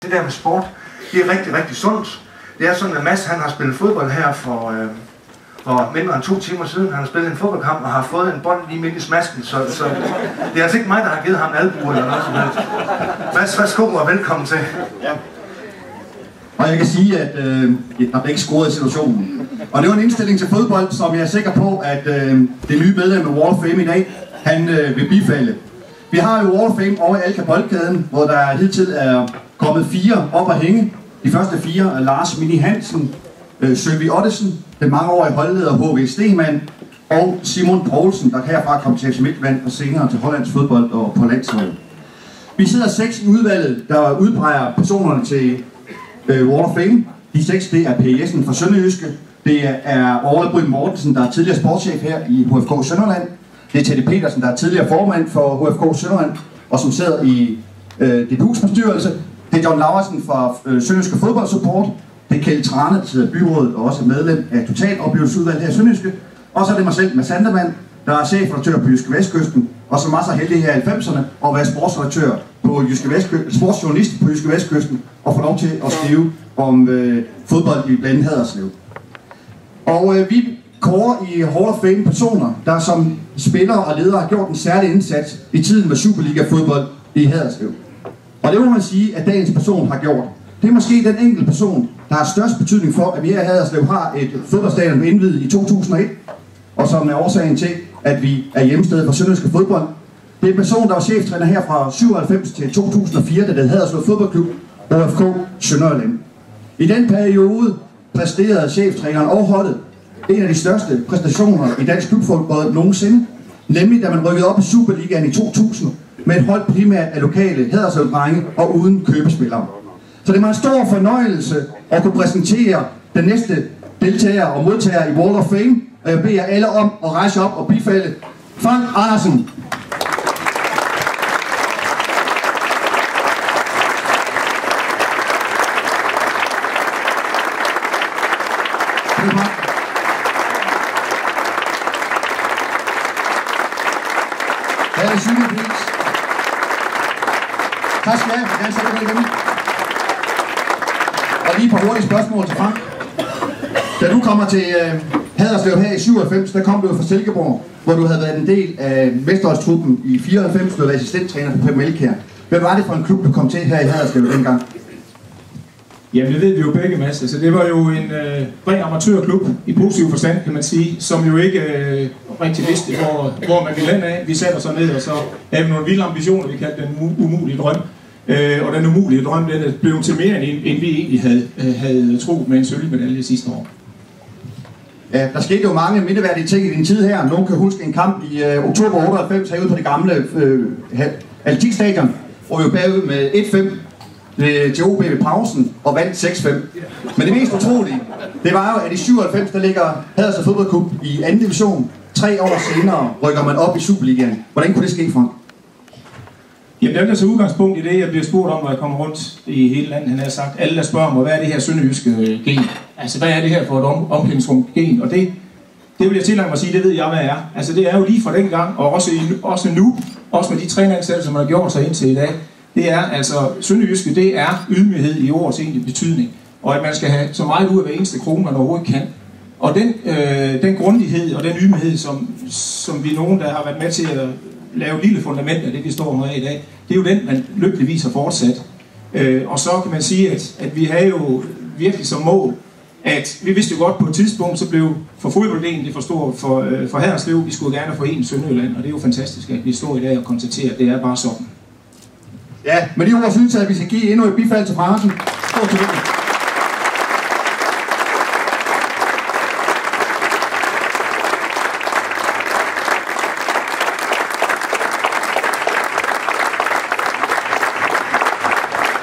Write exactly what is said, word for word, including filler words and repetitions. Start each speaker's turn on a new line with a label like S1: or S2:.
S1: Det der med sport, det er rigtig, rigtig sundt. Det er sådan, at Mads han har spillet fodbold her for, øh, for mindre end to timer siden. Han har spillet en fodboldkamp og har fået en bold lige midt i smasken, så, så det er altså ikke mig, der har givet ham albu eller noget som helst. Mads, værsgo og velkommen til.
S2: Ja. Og jeg kan sige, at øh, der blev ikke scoret i situationen. Og det var en indstilling til fodbold, som jeg er sikker på, at øh, det nye medlem af Wall of Fame i dag, han øh, vil bifalde. Vi har jo Wall of Fame over i Alka Boldgaden, hvor der hidtil er kommet fire op at hænge. De første fire er Lars Mini Hansen, øh, Søvi Ottesen, den mangeårige holdleder H V Stemann, og Simon Poulsen, der herfra kom til F C Midtjylland og senere til Hollands fodbold og på landsholdet. Vi sidder seks i udvalget, der udpeger personerne til øh, Wall of Fame. De seks, det er Per Jessen fra Sønderjyske, det er Orla Bryn Mortensen, der er tidligere sportschef her i H F K Sønderland, det er Teddy Petersen, der er tidligere formand for H F K Sønderland, og som sidder i øh, D B U's bestyrelse. Det er John Laursen fra øh, Sønderjyske Fodboldsupport. Det er Kjeld Trane, der sidder i byrådet og også er medlem af Totaloplevelsesudvalget her i Sønderjyske. Og så er det mig selv, Mads Sandermann, der er chefredaktør på Jyske Vestkysten, og som også er heldig her i halvfemserne at være sportsredaktør på Jyske Vestkysten, sportsjournalist på Jyske Vestkysten, og få lov til at skrive om øh, fodbold i blandt andet Haderslev. Og øh, vi kårer i Hall of Fame personer, der som spillere og ledere har gjort en særlig indsats i tiden med Superliga-fodbold i Haderslev. Og det må man sige, at dagens person har gjort. Det er måske den enkelte person, der har størst betydning for, at vi her i Haderslev har et fodboldstadion indviet i to tusind og et, og som er årsagen til, at vi er hjemsted for Sønderjyske Fodbold. Det er en person, der var cheftræner her fra syvoghalvfems til to tusind og fire, da det Haderslev Fodboldklub, H F K Sønderjylland. I den periode præsterede cheftræneren og holdet en af de største præstationer i dansk klubfodbold nogensinde, nemlig da man rykkede op i Superligaen i to tusind med et hold primært af lokale Haderslev-drenge og uden købespillere. Så det var en stor fornøjelse at kunne præsentere den næste deltager og modtager i Wall of Fame, og jeg beder jer alle om at rejse op og bifalde Frank Andersen. Her er synligvis. Tak skal jeg. Jeg sætter det igen. Og lige et par hurtige spørgsmål til Frank. Da du kommer til øh, Haderslev her i syvoghalvfems, der kom du fra Silkeborg, hvor du havde været en del af mesterholdstruppen i fireoghalvfems, du havde været assistenttræner på Pep Melkjær. Hvad var det for en klub, du kom til her i Haderslev dengang?
S3: Jamen det ved vi jo begge, Mads. Altså, det var jo en øh, ren amatørklub i positiv forstand, kan man sige, som jo ikke øh, rigtig vidste, hvor, hvor man ville lande af. Vi satte os ned, og så havde vi nogle vilde ambitioner, vi kaldte den umulige drøm. Øh, og den umulige drøm, den blev til mere, end, end vi egentlig havde, øh, havde troet med en sølvmedalje sidste år.
S2: Ja, der skete jo mange mindeværdige ting i din tid her. Nogen kan huske en kamp i øh, oktober otteoghalvfems herude på det gamle øh, Atletikstadion, hvor vi jo bagud med et fem til O B ved pausen og vandt seks fem. Men det mest utrolige, det var jo, at i syvoghalvfems, der ligger Haderslev Fodboldklub i anden division. Tre år senere rykker man op i Superligaen. Hvordan kunne det ske, Frank?
S3: Jamen, det er så udgangspunkt i det, jeg bliver spurgt om, når jeg kommer rundt i hele landet. Han har sagt, alle der spørger mig, hvad er det her sønderjyske gen? Altså, hvad er det her for et om omklædningsrum gen? Og det, det vil jeg tillade mig at sige, det ved jeg, hvad er. Altså, det er jo lige fra dengang, og også, i, også nu, også med de træneansættelser, man har gjort sig indtil i dag. Det er altså, sønderjyske, det er ydmyghed i ordets egentlige betydning. Og at man skal have så meget ud af hver eneste krone, man overhovedet kan. Og den, øh, den grundighed og den ydmyghed, som, som vi nogen, der har været med til at lave et lille fundament af det, vi står med i dag, det er jo den, man lykkeligvis har fortsat. Øh, og så kan man sige, at, at vi har jo virkelig som mål, at vi vidste jo godt på et tidspunkt, så blev for fodbolddelen det for stort for, øh, for Haderslev. Vi skulle gerne forene Sønderjylland, og det er jo fantastisk, at vi står i dag og konstaterer, at det er bare sådan.
S2: Ja, med de ord synes jeg, at vi skal give endnu et bifald til Fransen. Stort tillykke.